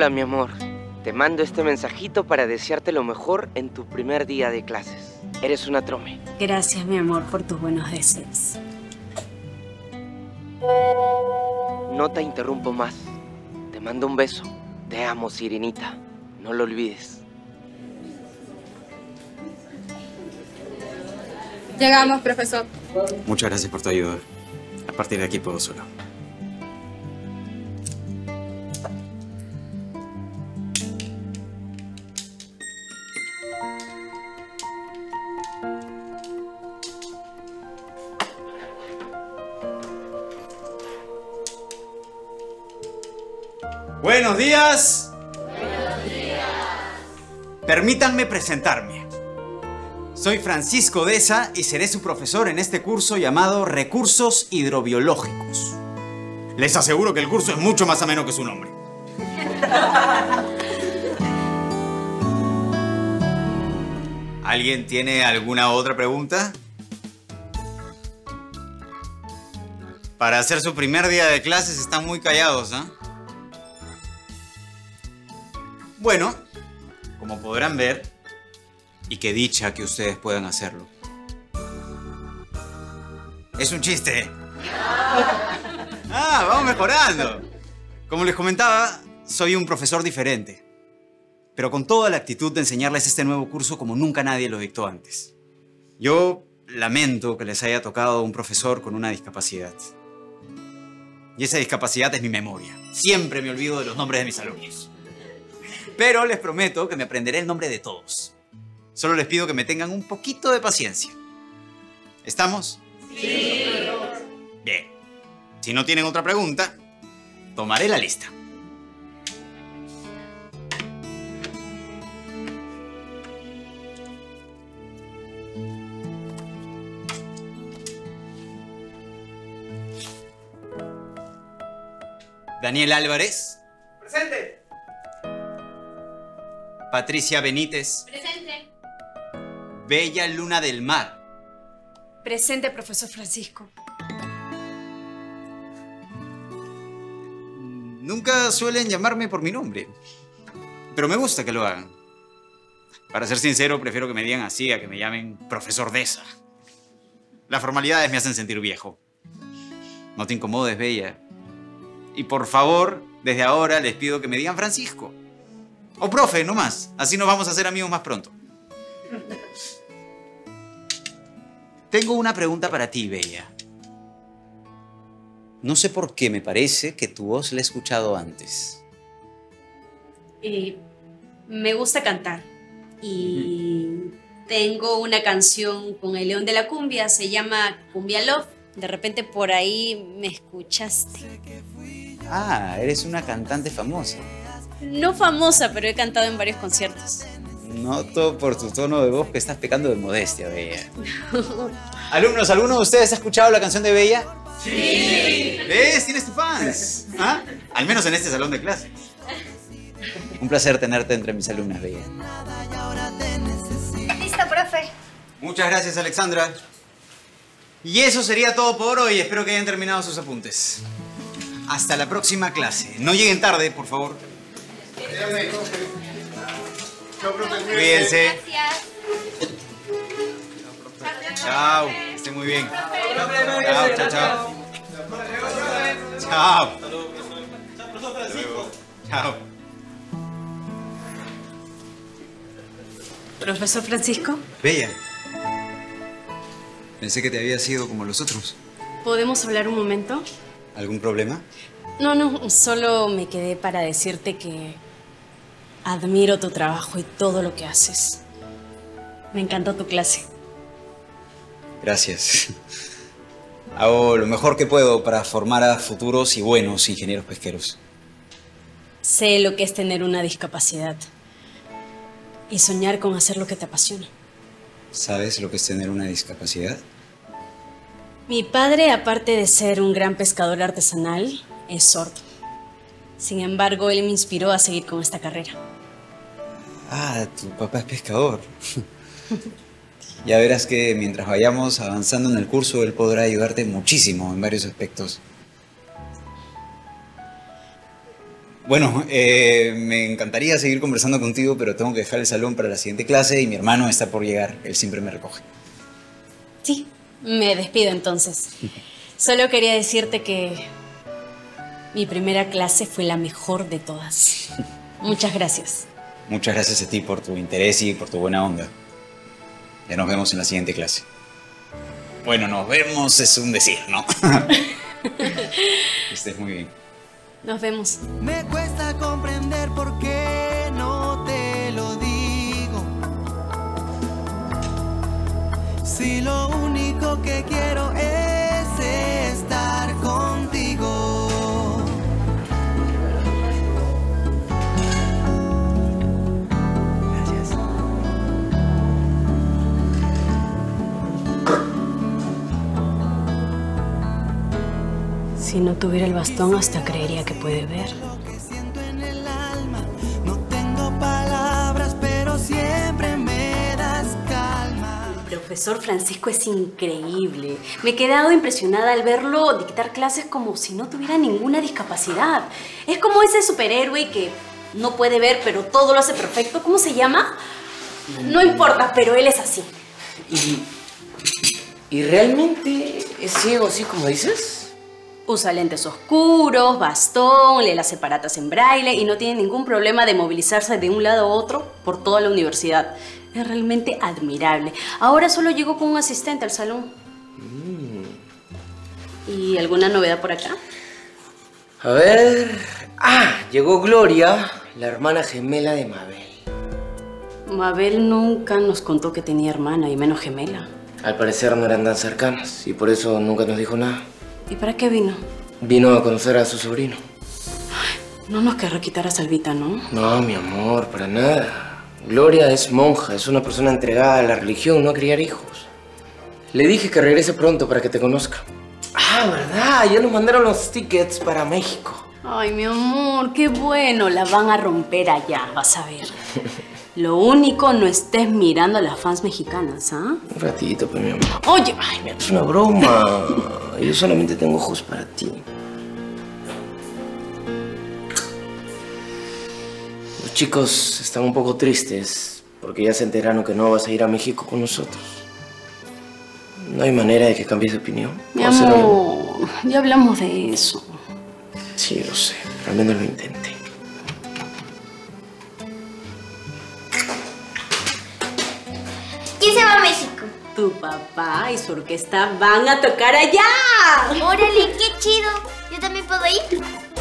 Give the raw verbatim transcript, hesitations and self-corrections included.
Hola, mi amor. Te mando este mensajito para desearte lo mejor en tu primer día de clases. Eres una trome. Gracias, mi amor, por tus buenos deseos. No te interrumpo más. Te mando un beso. Te amo, Sirenita. No lo olvides. Llegamos, profesor. Muchas gracias por tu ayuda. A partir de aquí puedo solo. Buenos días. Buenos días. Permítanme presentarme. Soy Francisco Deza y seré su profesor en este curso llamado Recursos Hidrobiológicos. Les aseguro que el curso es mucho más ameno que su nombre. ¿Alguien tiene alguna otra pregunta? Para hacer su primer día de clases están muy callados, ¿eh? Bueno, como podrán ver, y qué dicha que ustedes puedan hacerlo. Es un chiste. Ah, vamos mejorando. Como les comentaba, soy un profesor diferente, pero con toda la actitud de enseñarles este nuevo curso como nunca nadie lo dictó antes. Yo lamento que les haya tocado un profesor con una discapacidad. Y esa discapacidad es mi memoria. Siempre me olvido de los nombres de mis alumnos. Pero les prometo que me aprenderé el nombre de todos. Solo les pido que me tengan un poquito de paciencia. ¿Estamos? Sí. Bien. Si no tienen otra pregunta, tomaré la lista. Daniel Álvarez. Presente. Patricia Benítez. Presente. Bella Luna del Mar. Presente, profesor Francisco. Nunca suelen llamarme por mi nombre, pero me gusta que lo hagan. Para ser sincero, prefiero que me digan así a que me llamen profesor Deza. Las formalidades me hacen sentir viejo. No te incomodes, Bella. Y por favor, desde ahora les pido que me digan Francisco. O profe, no más. Así nos vamos a hacer amigos más pronto. Tengo una pregunta para ti, Bella. No sé por qué me parece que tu voz la he escuchado antes. Eh, me gusta cantar. Y tengo una canción con el León de la Cumbia. Se llama Cumbia Love. De repente por ahí me escuchaste. Ah, eres una cantante famosa. No famosa, pero he cantado en varios conciertos. Noto por tu tono de voz que estás pecando de modestia, Bella. Alumnos, ¿alguno de ustedes ha escuchado la canción de Bella? ¡Sí! ¿Ves? Tienes tus fans. ¿Ah? Al menos en este salón de clases. Un placer tenerte entre mis alumnas, Bella. Listo, profe. Muchas gracias, Alexandra. Y eso sería todo por hoy. Espero que hayan terminado sus apuntes. Hasta la próxima clase. No lleguen tarde, por favor. Cuídense. Gracias. Chao. Estén muy bien. Chao, chao, chao. Chao. Hasta luego. Chao. Profesor Francisco, Bella. Pensé que te había sido como los otros. ¿podemos hablar un momento? ¿Algún problema? No, no, solo me quedé para decirte que admiro tu trabajo y todo lo que haces. Me encantó tu clase. Gracias. Hago lo mejor que puedo para formar a futuros y buenos ingenieros pesqueros. Sé lo que es tener una discapacidad y soñar con hacer lo que te apasiona. ¿Sabes lo que es tener una discapacidad? Mi padre, aparte de ser un gran pescador artesanal, es sordo. Sin embargo, él me inspiró a seguir con esta carrera. Ah, tu papá es pescador. Ya verás que mientras vayamos avanzando en el curso, él podrá ayudarte muchísimo en varios aspectos. Bueno, eh, me encantaría seguir conversando contigo, pero tengo que dejar el salón para la siguiente clase y mi hermano está por llegar. Él siempre me recoge. Sí, me despido entonces. Solo quería decirte que mi primera clase fue la mejor de todas. Muchas gracias. Muchas gracias a ti por tu interés y por tu buena onda. Ya nos vemos en la siguiente clase. Bueno, nos vemos es un decir, ¿no? Que estés muy bien. Nos vemos. Me cuesta comprender por qué no te lo digo. Si lo único que quiero es estar contigo. Gracias. Si no tuviera el bastón, hasta creería que puede ver. Lo que siento en el alma, no tengo palabras, pero siempre me das calma. El profesor Francisco es increíble. Me he quedado impresionada al verlo dictar clases como si no tuviera ninguna discapacidad. Es como ese superhéroe que no puede ver, pero todo lo hace perfecto. ¿Cómo se llama? No importa, pero él es así. ¿Y, y realmente es ciego así como dices? Usa lentes oscuros, bastón, lee las separatas en braille y no tiene ningún problema de movilizarse de un lado a otro por toda la universidad. Es realmente admirable. Ahora solo llegó con un asistente al salón. Mm. ¿Y alguna novedad por acá? A ver... Ah, llegó Gloria, la hermana gemela de Mabel. Mabel nunca nos contó que tenía hermana y menos gemela. Al parecer no eran tan cercanas y por eso nunca nos dijo nada. ¿Y para qué vino? Vino a conocer a su sobrino. No nos querrá quitar a Salvita, ¿no? No, mi amor, para nada. Gloria es monja, es una persona entregada a la religión, no a criar hijos. Le dije que regrese pronto para que te conozca. Ah, ¿verdad? Ya nos mandaron los tickets para México. Ay, mi amor, qué bueno. La van a romper allá, vas a ver. Lo único, no estés mirando a las fans mexicanas, ¿ah? Un ratito, pues, mi amor. Oye, Ay, mira, es una broma. Yo solamente tengo ojos para ti. Los chicos están un poco tristes porque ya se enteraron que no vas a ir a México con nosotros. ¿No hay manera de que cambies de opinión? mi amor, ya hablamos de eso. Sí, lo sé, pero al menos lo intenté. ¿Quién se va a México? Tu papá y su orquesta van a tocar allá. Órale, qué chido. ¿Yo también puedo ir?